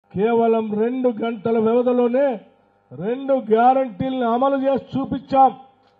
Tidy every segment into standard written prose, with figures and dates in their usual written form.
కేవలం 2 గంటల వ్యవధిలోనే 2 గ్యారంటీలను అమలు చేసి చూపించాం.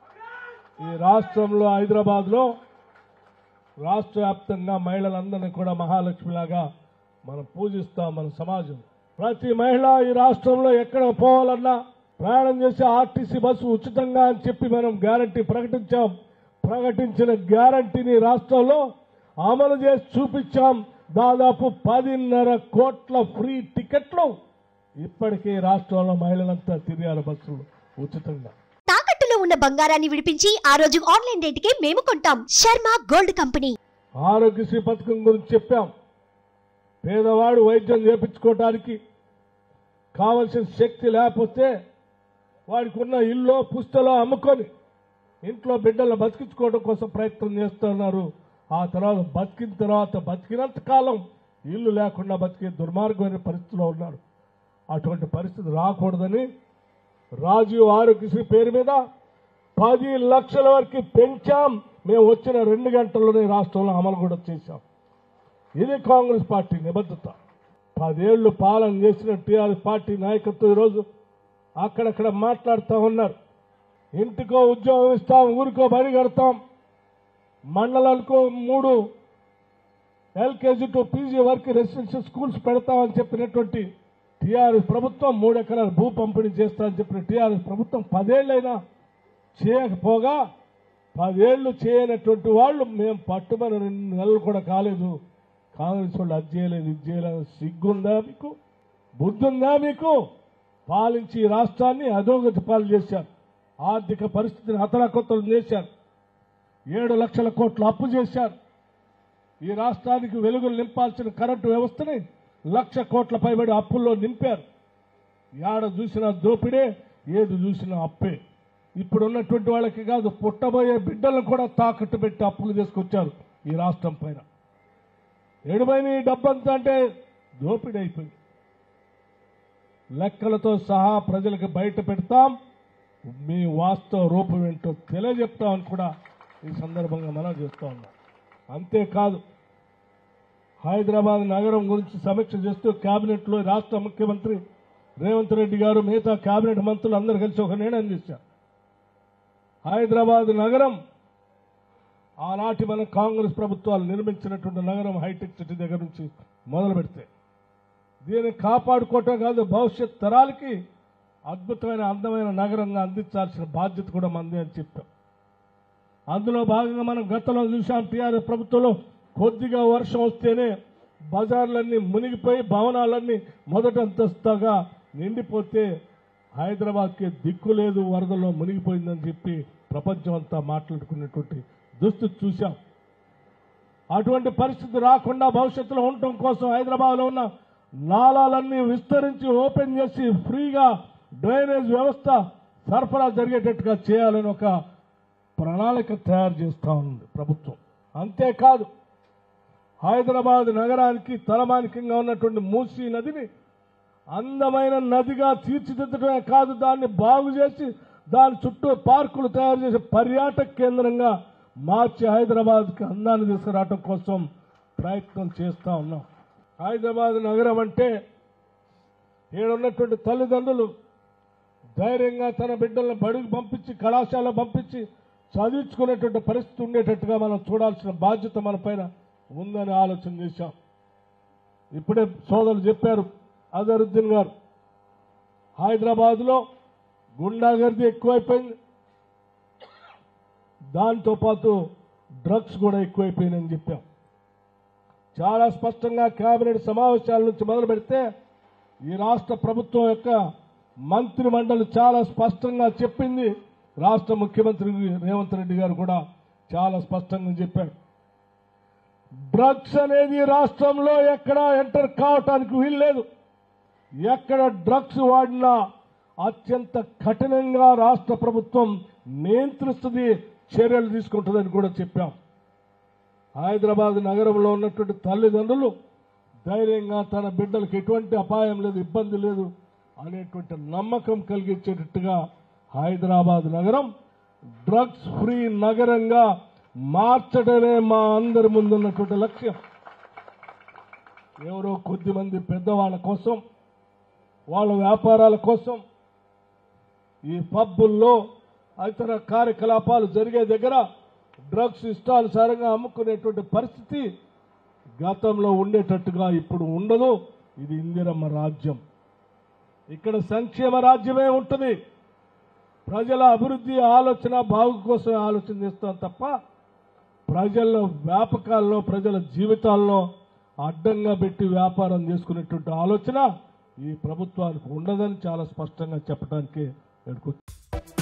ఈ రాష్ట్రంలో హైదరాబాద్లో రాష్ట్ర వ్యాప్తంగా మహిళలందరినీ కూడా మహాలక్ష్మిలాగా మనం పూజిస్తాం. మన సమాజం ప్రతి మహిళ ఈ రాష్ట్రంలో ఎక్కడ పోవాలన్నా ప్రయాణం చేసే ఆర్టీసీ బస్సు ఉచితంగా అని చెప్పి మనం గ్యారంటీ ప్రకటించాం. ప్రకటించిన గ్యారంటీని రాష్ట్రంలో అమలు చేసి చూపించాం. దాదాపు 10.5 కోట్ల ఫ్రీ టికెట్లు ఇప్పటికీ రాష్ట్రంలో మహిళలంతా తిరిగారు బస్సులు ఉచితంగా. తాకట్టులో ఉన్న బంగారాన్ని విడిపించి ఆ రోజు ఆన్లైన్ రేటుకే మేము కొంటాం. Sharma gold company. ఆరోగ్యశ్రీ పథకం గురించి చెప్పాం. పేదవాడు వైద్యం చేయించుకోవడానికి కావలసిన శక్తి లేకపోతే వాడికి ఉన్న ఇల్లు పుస్తలో అమ్ముకొని ఇంట్లో బిడ్డలను బతికించుకోవడం కోసం ప్రయత్నం చేస్తున్నారు. ఆ తర్వాత బతికినంత కాలం ఇల్లు లేకుండా బతికే దుర్మార్గమైన పరిస్థితిలో ఉన్నారు. అటువంటి పరిస్థితి రాకూడదని రాజీవ్ ఆరోగ్యశ్రీ పేరు మీద 10 లక్షల వరకు పెంచాం. మేము వచ్చిన 2 గంటల్లోనే రాష్ట్రంలో అమలు కూడా చేశాం. ఇది కాంగ్రెస్ పార్టీ నిబద్ధత. 10 ఏళ్లు పాలన చేసిన టీఆర్ఎస్ పార్టీ నాయకత్వం ఈరోజు అక్కడక్కడ మాట్లాడుతూ ఉన్నారు. ఇంటికో ఉద్యోగం ఇస్తాం, ఊరికో బడి కడతాం, మండలానికో 3 LKG టు PG వరకు రెసిడెన్షియల్ స్కూల్స్ పెడతామని చెప్పినటువంటి టీఆర్ఎస్ ప్రభుత్వం 3 ఎకరాల భూ పంపిణీ చేస్తామని చెప్పిన టీఆర్ఎస్ ప్రభుత్వం 10 ఏళ్లైనా చేయకపోగా 10 ఏళ్లు చేయనటువంటి వాళ్ళు మేము పట్టుమని 2 నెలలు కూడా కాలేదు. కాంగ్రెస్ వాళ్ళు అది చేయలేదు, ఇది చేయలేదు. సిగ్గుందా మీకు? బుద్ధుందా మీకు? పాలించి ఈ రాష్ట్రాన్ని అధోగతి పాలు చేశారు. ఆర్థిక పరిస్థితిని అతలాకుతలం చేశారు. 7 లక్షల కోట్ల అప్పు చేశారు. ఈ రాష్ట్రానికి వెలుగులు నింపాల్సిన కరెంటు వ్యవస్థని 1,00,000 కోట్ల పైబడి అప్పుల్లో నింపారు. ఏడ చూసినా దోపిడే, ఏది చూసినా అప్పే. ఇప్పుడున్నటువంటి వాళ్ళకి కాదు, పుట్టబోయే బిడ్డలను కూడా తాకట్టు పెట్టి అప్పులు తీసుకొచ్చారు ఈ రాష్ట్రం పైన. ఎడుమైన ఈ డబ్బంతా అంటే దోపిడీ అయిపోయింది. లెక్కలతో సహా ప్రజలకు బయట పెడతాం. మీ వాస్తవ రూపం ఏంటో తెలియజెప్తామని కూడా ఈ సందర్భంగా మనం చేస్తూ ఉన్నాం. అంతేకాదు, హైదరాబాద్ నగరం గురించి సమీక్ష చేస్తూ కేబినెట్లో రాష్ట్ర ముఖ్యమంత్రి రేవంత్ రెడ్డి గారు మిగతా కేబినెట్ మంత్రులు అందరూ కలిసి ఒక నిర్ణయం చేశారు. హైదరాబాద్ నగరం ఆనాటి మన కాంగ్రెస్ ప్రభుత్వాలు నిర్మించినటువంటి నగరం హైటెక్ సిటీ దగ్గర నుంచి మొదలు పెడితే దీన్ని కాపాడుకోవటం కాదు, భవిష్యత్ తరాలకి అద్భుతమైన అందమైన నగరంగా అందించాల్సిన బాధ్యత కూడా మంది అని చెప్పాం. అందులో భాగంగా మనం గతంలో చూసాం. టీఆర్ఎస్ ప్రభుత్వంలో కొద్దిగా వర్షం వస్తేనే బజార్లన్నీ మునిగిపోయి భవనాలన్నీ మొదటి అంతస్తుగా నిండిపోతే హైదరాబాద్కి దిక్కు లేదు, వరదల్లో మునిగిపోయిందని చెప్పి ప్రపంచం అంతా మాట్లాడుకునేటువంటి దుస్థితి చూశాం. అటువంటి పరిస్థితి రాకుండా భవిష్యత్తులో ఉండటం కోసం హైదరాబాద్లో ఉన్న నాలాలన్నీ విస్తరించి ఓపెన్ చేసి ఫ్రీగా డ్రైనేజ్ వ్యవస్థ సరఫరా జరిగేటట్టుగా చేయాలని ఒక ప్రణాళిక తయారు చేస్తూ ఉంది ప్రభుత్వం. అంతేకాదు, హైదరాబాద్ నగరానికి తలమానికంగా ఉన్నటువంటి మూసీ నదిని అందమైన నదిగా తీర్చిదిద్దడమే కాదు, దాన్ని బాగు చేసి దాని చుట్టూ పార్కులు తయారు చేసి పర్యాటక కేంద్రంగా మార్చి హైదరాబాద్కి అందాన్ని తీసుకురావడం కోసం ప్రయత్నం చేస్తూ ఉన్నాం. హైదరాబాద్ నగరం అంటే ఉన్నటువంటి తల్లిదండ్రులు ధైర్యంగా తన బిడ్డలను బడికి పంపించి కళాశాల పంపించి చదివించుకునేటువంటి పరిస్థితి ఉండేటట్టుగా మనం చూడాల్సిన బాధ్యత మన పైన ఉందని ఆలోచన చేశాం. ఇప్పుడే సోదరులు చెప్పారు అజరుద్దీన్ గారు, హైదరాబాద్లో గుండాగర్దీ ఎక్కువైపోయింది, దాంతోపాటు డ్రగ్స్ కూడా ఎక్కువైపోయినాయని చెప్పాం. చాలా స్పష్టంగా కేబినెట్ సమావేశాల నుంచి మొదలు పెడితే ఈ రాష్ట్ర ప్రభుత్వం యొక్క మంత్రి మండలి చాలా స్పష్టంగా చెప్పింది. రాష్ట్ర ముఖ్యమంత్రి రేవంత్ రెడ్డి గారు కూడా చాలా స్పష్టంగా చెప్పారు. డ్రగ్స్ అనేది రాష్ట్రంలో ఎక్కడ ఎంటర్ కావటానికి వీల్లేదు. ఎక్కడ డ్రగ్స్ వాడినా అత్యంత కఠినంగా రాష్ట్ర ప్రభుత్వం నియంత్రిస్తుంది, చర్యలు తీసుకుంటుందని కూడా చెప్పాం. హైదరాబాద్ నగరంలో ఉన్నటువంటి తల్లిదండ్రులు ధైర్యంగా తన బిడ్డలకు ఎటువంటి అపాయం లేదు, ఇబ్బంది లేదు అనేటువంటి నమ్మకం కలిగించేటట్టుగా హైదరాబాద్ నగరం డ్రగ్స్ ఫ్రీ నగరంగా మార్చడమే మా అందరి ముందున్నటువంటి లక్ష్యం. ఎవరో కొద్దిమంది పెద్దవాళ్ళ కోసం వాళ్ళ వ్యాపారాల కోసం ఈ పబ్బుల్లో ఇతర కార్యకలాపాలు జరిగే దగ్గర డ్రగ్స్ ఇష్టానుసారంగా అమ్ముకునేటువంటి పరిస్థితి గతంలో ఉండేటట్టుగా ఇప్పుడు ఉండదు. ఇది ఇందిరమ్మ రాజ్యం. ఇక్కడ సంక్షేమ రాజ్యమే ఉంటుంది. ప్రజల అభివృద్ధి ఆలోచన బాగు కోసం ఆలోచన చేస్తాం తప్ప ప్రజల వ్యాపకాల్లో ప్రజల జీవితాల్లో అడ్డంగా పెట్టి వ్యాపారం చేసుకునేటువంటి ఆలోచన ఈ ప్రభుత్వానికి ఉండదని చాలా స్పష్టంగా చెప్పడానికి నేను